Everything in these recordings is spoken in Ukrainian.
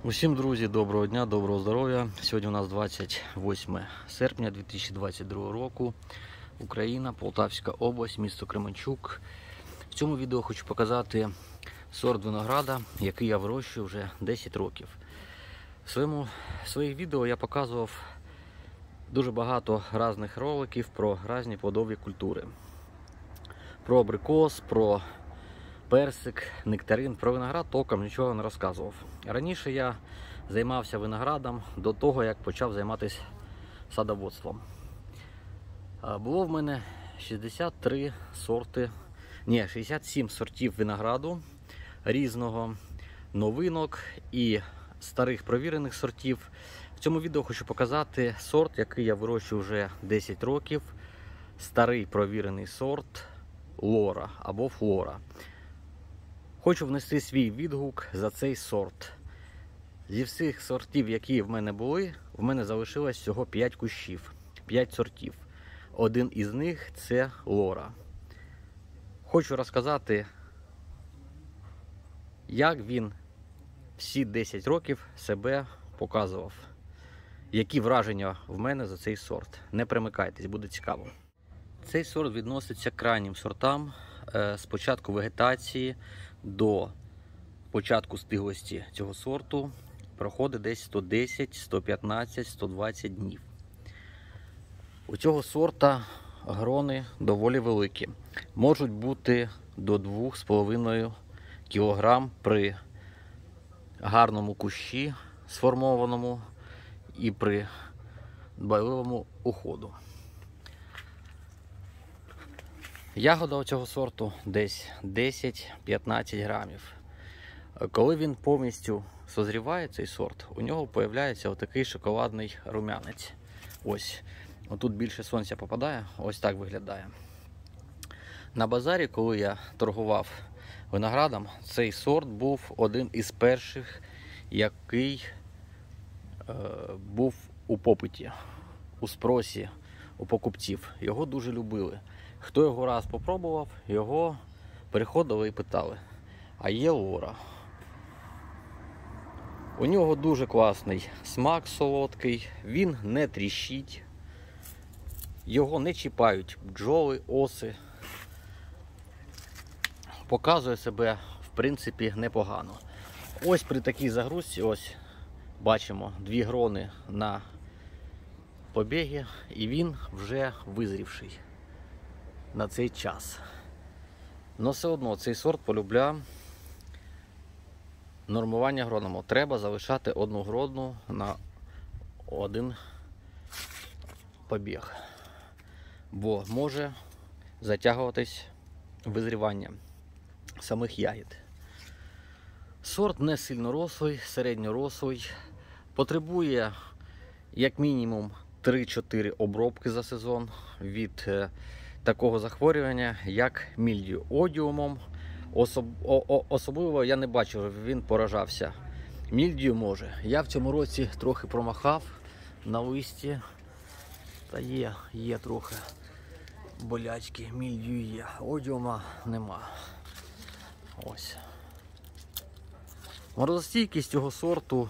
Усім, друзі, доброго дня, доброго здоров'я. Сьогодні у нас 28 серпня 2022 року. Україна, Полтавська область, місто Кременчук. В цьому відео хочу показати сорт винограда, який я вирощую вже 10 років. В своїх відео я показував дуже багато різних роликів про різні плодові культури. Про абрикос, про персик, нектарин. Про виноград толком нічого не розказував. Раніше я займався виноградом до того, як почав займатися садоводством. Було в мене 67 сортів винограду різного, новинок і старих провірених сортів. В цьому відео хочу показати сорт, який я вирощую вже 10 років. Старий провірений сорт Лора або Флора. Хочу внести свій відгук за цей сорт. Зі всіх сортів, які в мене були, в мене залишилось всього 5 кущів, 5 сортів. Один із них це Лора. Хочу розказати, як він всі 10 років себе показував. Які враження в мене за цей сорт. Не примикайтесь, буде цікаво. Цей сорт відноситься к крайнім сортам. З початку вегетації до початку стиглості цього сорту проходить десь 110, 115, 120 днів. У цього сорта грони доволі великі. Можуть бути до 2,5 кг при гарному кущі сформованому і при дбайливому уходу. Ягода у цього сорту десь 10-15 грамів. Коли він повністю созріває, цей сорт, у нього з'являється отакий шоколадний рум'янець. Ось, отут більше сонця попадає, ось так виглядає. На базарі, коли я торгував виноградом, цей сорт був один із перших, який був у попиті, у спросі у покупців. Його дуже любили. Хто його раз попробував, його приходили і питали: а є Лора? У нього дуже класний смак, солодкий, він не тріщить, його не чіпають бджоли, оси. Показує себе, в принципі, непогано. Ось при такій загрузці, ось бачимо 2 грони на побігі, і він вже визрівший на цей час. Но все одно цей сорт полюбляє нормування гроному. Треба залишати одну грону на один побіг, бо може затягуватись визрівання самих ягід. Сорт не сильно рослий, середньорослий, потребує як мінімум 3-4 обробки за сезон від такого захворювання, як мільдію. Одіумом особливо я не бачив, щоб він поражався. Мільдію може. Я в цьому році трохи промахав на листі. Та є трохи болячки, мільдію є. Одіума нема. Ось. Морозостійкість цього сорту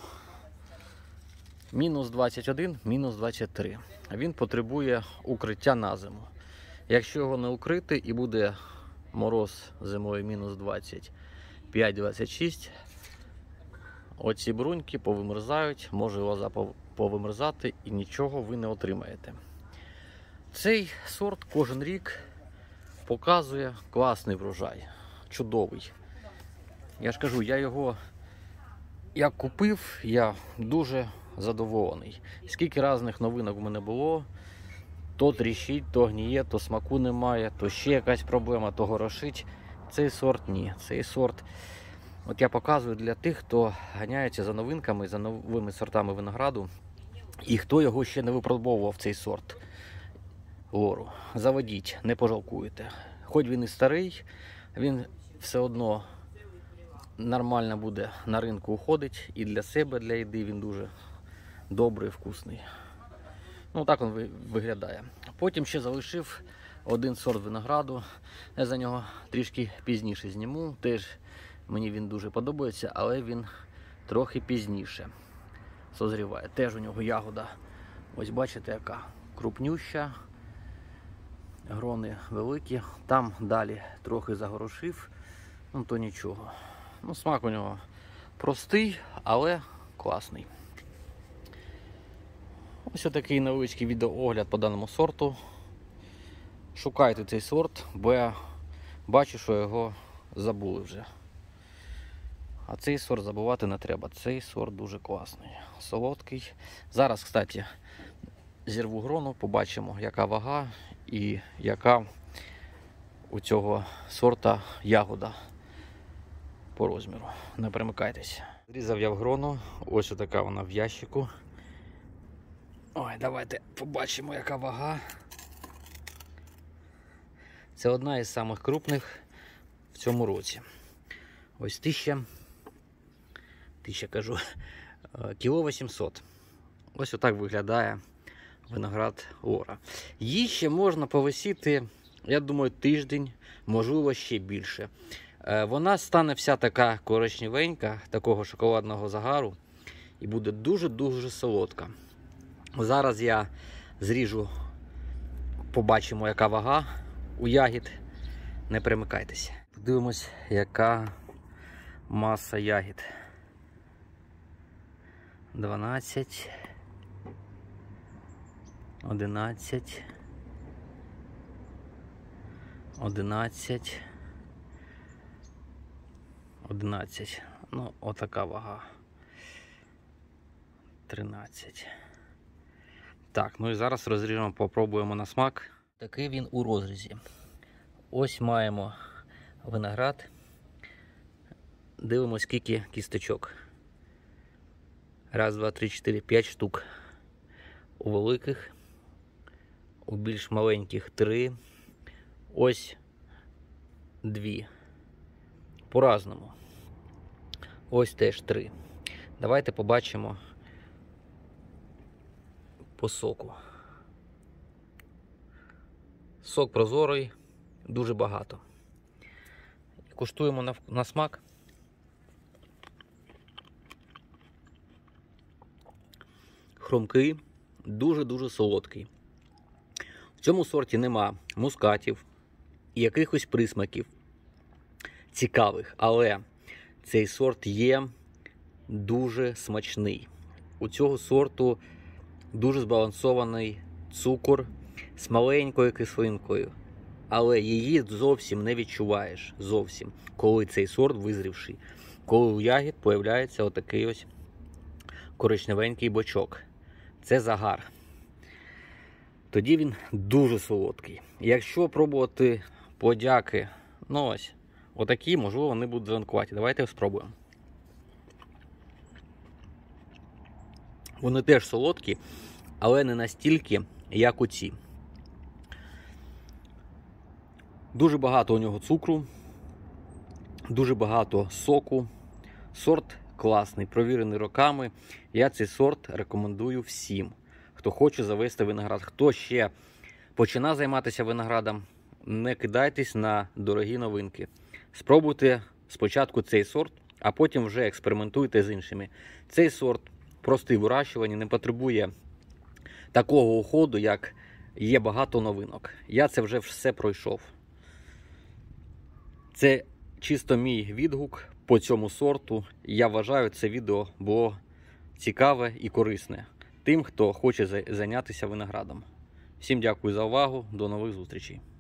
мінус 21, мінус 23. Він потребує укриття на зиму. Якщо його не укрити і буде мороз зимою мінус 25-26, оці бруньки повимерзають, може лоза повимерзати і нічого ви не отримаєте. Цей сорт кожен рік показує класний врожай, чудовий. Я ж кажу, я його як купив, я дуже задоволений. Скільки різних новинок в мене було, то тріщить, то гніє, то смаку немає, то ще якась проблема, то горошить. Цей сорт ні. Цей сорт, от я показую для тих, хто ганяється за новинками, за новими сортами винограду, і хто його ще не випробовував, цей сорт Лору. Заводіть, не пожалкуєте. Хоч він і старий, він все одно нормально буде на ринку уходить, і для себе, для їди він дуже добрий, вкусний. Ну, так він виглядає. Потім ще залишив один сорт винограду. Я за нього трішки пізніше зніму. Теж мені він дуже подобається, але він трохи пізніше созріває. Теж у нього ягода, ось бачите, яка крупнюща, грони великі. Там далі трохи загорошив, ну то нічого. Ну, смак у нього простий, але класний. Ось такий невеличкий відеоогляд по даному сорту. Шукайте цей сорт, бо я бачу, що його забули вже. А цей сорт забувати не треба. Цей сорт дуже класний, солодкий. Зараз, кстати, зірву грону, побачимо, яка вага і яка у цього сорта ягода по розміру. Не перемикайтесь. Зрізав я в грону, ось така вона в ящику. Ой, давайте побачимо, яка вага. Це одна із самих крупних в цьому році. Ось 1,8 кг. Ось отак виглядає виноград Лора. Її ще можна повисіти, я думаю, тиждень, можливо, ще більше. Вона стане вся така коричневенька, такого шоколадного загару, і буде дуже-дуже солодка. Зараз я зріжу, побачимо, яка вага у ягід. Не перемикайтеся. Подивимось, яка маса ягід. 12, 11, 11, 11. Ну, отака вага. 13. Так, ну і зараз розріжемо, попробуємо на смак. Такий він у розрізі. Ось маємо виноград. Дивимось, скільки кісточок. 1, 2, 3, 4, 5 штук. У великих, у більш маленьких 3. Ось 2. По-разному. Ось теж 3. Давайте побачимо по соку. Сок прозорий, дуже багато. Куштуємо на смак. Хрумкий, дуже-дуже солодкий. В цьому сорті нема мускатів і якихось присмаків цікавих, але цей сорт є дуже смачний. У цього сорту дуже збалансований цукор з маленькою кислинкою, але її зовсім не відчуваєш, зовсім, коли цей сорт визрівший. Коли у ягід появляється отакий ось коричневенький бочок. Це загар. Тоді він дуже солодкий. Якщо пробувати плодяки, ну ось, отакі, можливо, вони будуть зеленкуваті. Давайте спробуємо. Вони теж солодкі, але не настільки, як оці. Дуже багато у нього цукру, дуже багато соку. Сорт класний, провірений роками. Я цей сорт рекомендую всім, хто хоче завести виноград. Хто ще починає займатися виноградом, не кидайтесь на дорогі новинки. Спробуйте спочатку цей сорт, а потім вже експериментуйте з іншими. Цей сорт простий в вирощуванні, не потребує такого уходу, як є багато новинок. Я це вже все пройшов. Це чисто мій відгук по цьому сорту. Я вважаю, це відео було цікаве і корисне тим, хто хоче зайнятися виноградом. Всім дякую за увагу, до нових зустрічей.